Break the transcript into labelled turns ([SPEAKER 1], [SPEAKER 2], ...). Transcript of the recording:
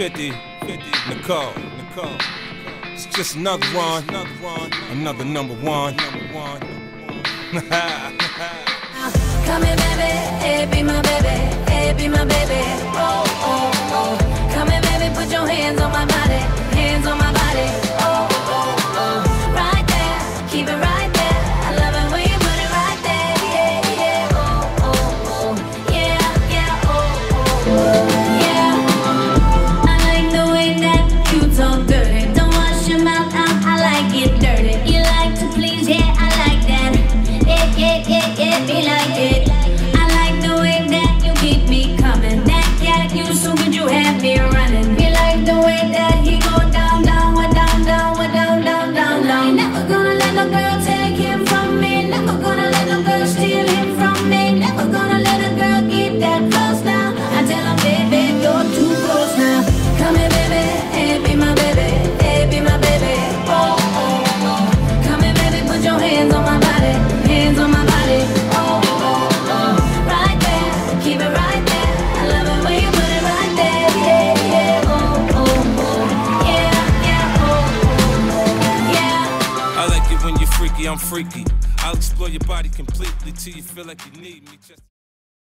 [SPEAKER 1] 50, Nicole. It's just another one, another number one.
[SPEAKER 2] Come here, baby, hey, be my baby, hey, be my baby. Oh, oh, oh. Come here, baby, put your hands on my body, hands on my body. Oh, oh, oh. Right there, keep it right there. I love it when you put it right there. Yeah, yeah. Oh, oh, oh. Yeah, yeah. Oh, oh, oh. Yeah. I like the way that you talk dirty. Don't wash your mouth out. I like it dirty. You like to please, yeah, I like that. Yeah, be like it. I like the way that you keep me coming. That cat, you so good, you have me running. You like the way that he go down, down, down, down, down, down, down, down. Never gonna let no girl take him from me. Never gonna let no girl steal him from me. Never gonna let a girl get that close now. I tell him, baby, you're too close now. Come here, baby, hey, be my baby, hey, be my baby. Oh, oh, oh. Come here, baby, put your hands on my body, hands on my body. Oh, oh, oh. Right there, keep it right there. I love it when you put it right there. Yeah, yeah. Oh, oh, oh. Yeah, yeah. Oh, oh, yeah.
[SPEAKER 1] I like it when you're freaky, I'm freaky. I'll explore your body completely till you feel like you need me.